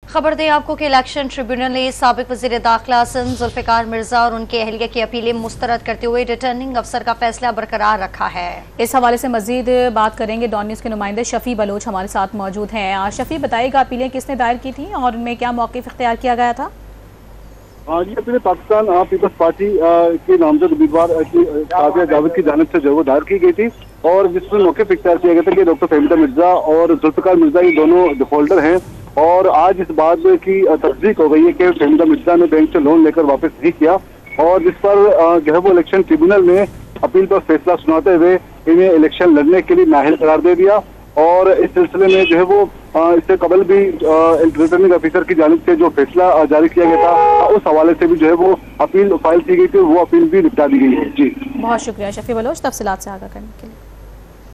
खबर दें आपको कि इलेक्शन ट्रिब्यूनल ने साबिक वज़ीर दाखिला सिंध जुल्फ़िकार मिर्जा और उनके अहलिया की अपीलें मुस्तरद करते हुए रिटर्निंग अफसर का फैसला बरकरार रखा है। इस हवाले से मजीद बात करेंगे। डॉन न्यूज़ के नुमाइंदे शफी बलोच हमारे साथ मौजूद हैं। शफी, बताइएगा अपीलें किसने दायर की थी और उनमें क्या मौक़िफ़ इख्तियार किया गया था? जी, अपने पाकिस्तान पीपल्स पार्टी के नामजद उम्मीदवार कादिया जावेद की जानिब से जो वो दायर की गई थी और जिसमें मौक़िफ़ इख्तियार किया गया था कि डॉक्टर फहमीदा मिर्जा और जुल्फ़िकार मिर्जा ये दोनों डिफॉल्टर हैं। और आज इस बात की तस्दीक हो गई है कि फहमीदा मिर्जा ने बैंक से लोन लेकर वापस नहीं किया और जिस पर जो है वो इलेक्शन ट्रिब्यूनल ने अपील पर फैसला सुनाते हुए इन्हें इलेक्शन लड़ने के लिए नाअहल करार दे दिया। और इस सिलसिले में जो है वो इससे कबल भी रिटर्निंग ऑफिसर की जानिब से जो फैसला जारी किया गया था उस हवाले से भी जो है वो अपील फाइल की गई थी, वो अपील भी निपटा दी गई है। जी, बहुत शुक्रिया शफी बलोच तफसीलात से आगाह करने के लिए।